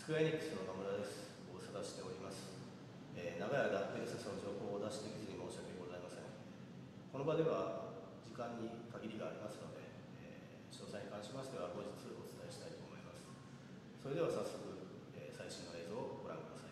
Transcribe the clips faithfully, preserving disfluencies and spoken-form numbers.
クエアエニックスの野村です。ご無沙汰しております。えー、長い間、ペルセスの情報を出しできずに申し訳ございません。この場では時間に限りがありますので、えー、詳細に関しましては後日お伝えしたいと思います。それでは早速、えー、最新の映像をご覧ください。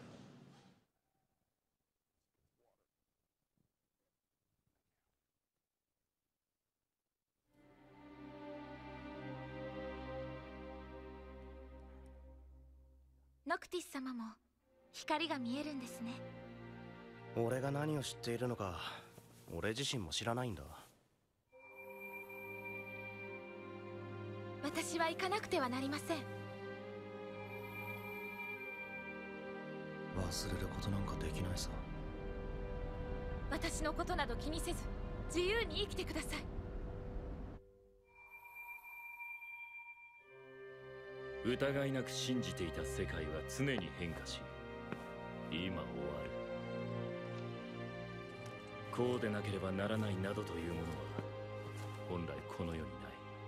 ノクティス様も光が見えるんですね。 俺が何を知っているのか俺自身も知らないんだ。 私は行かなくてはなりません。 忘れることなんかできないさ。 私のことなど気にせず自由に生きてください。 疑いなく信じていた世界は常に変化し、今終わる。こうでなければならないなどというものは本来この世にない。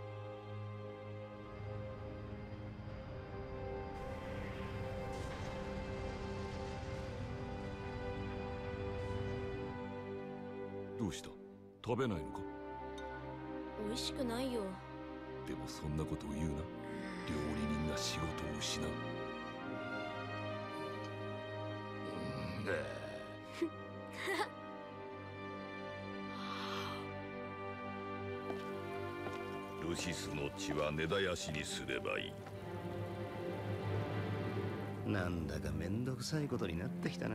どうした？食べないのか？ 美味しくないよ。 でもそんなことを言うな。料理人が仕事を失う。 ルシスの血は根絶やしにすればいい。 なんだかめんどくさいことになってきたな。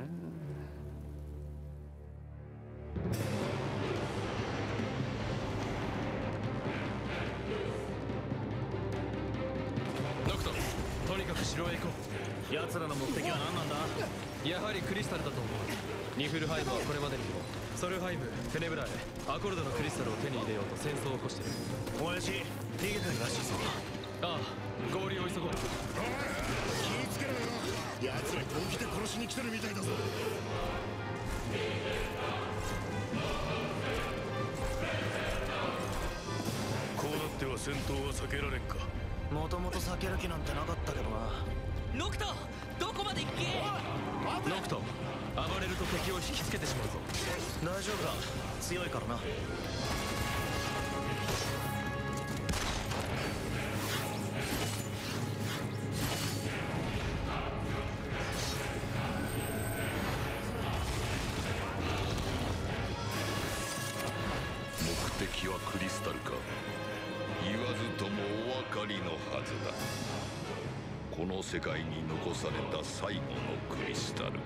とにかく城へ行こう。奴らの目的は何なんだ？やはりクリスタルだと思う。ニフルハイムはこれまでにもソルハイム、テネブラへアコルドのクリスタルを手に入れようと戦争を起こしている。 親父逃げてるらしいぞ。 ああ、合流を急ごう。 おい、気ぃつけろよ。奴ら本気で殺しに来てるみたいだぞ。 こうなっては戦闘は避けられんか。 もともと避ける気なんてなかったけどな。 ノクト、どこまで行け。 ノクト、暴れると敵を引きつけてしまうぞ。 大丈夫だ、強いからな。 目的はクリスタルか。言わずともお分かりのはずだ。この世界に残された最後のクリスタル。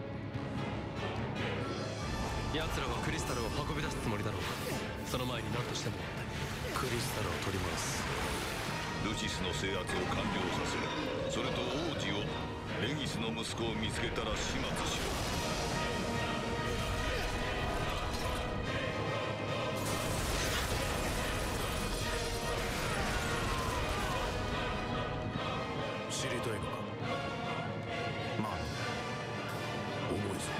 奴らはクリスタルを運び出すつもりだろう。その前に何としてもクリスタルを取り戻す。 ルシスの制圧を完了させる。それと王子を、レギスの息子を見つけたら始末しろ。 知りたいのか？ まあ重いぞ。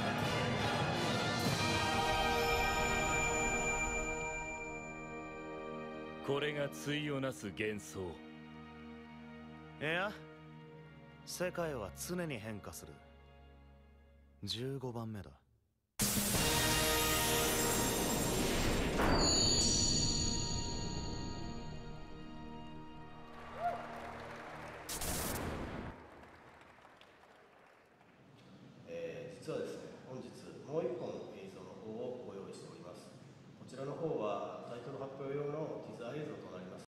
これが対をなす幻想。 いや、世界は常に変化する。じゅうごばんめだ。 実はですね、本日もう一本の映像の方をご用意しております。こちらの方はタイトル発表用のティザー映像となります。